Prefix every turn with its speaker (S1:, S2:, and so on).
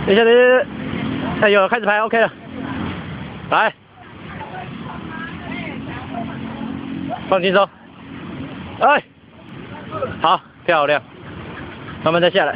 S1: 等一下，哎呦，开始拍 ，OK 了，来，放轻松，哎，好，漂亮，慢慢再下来。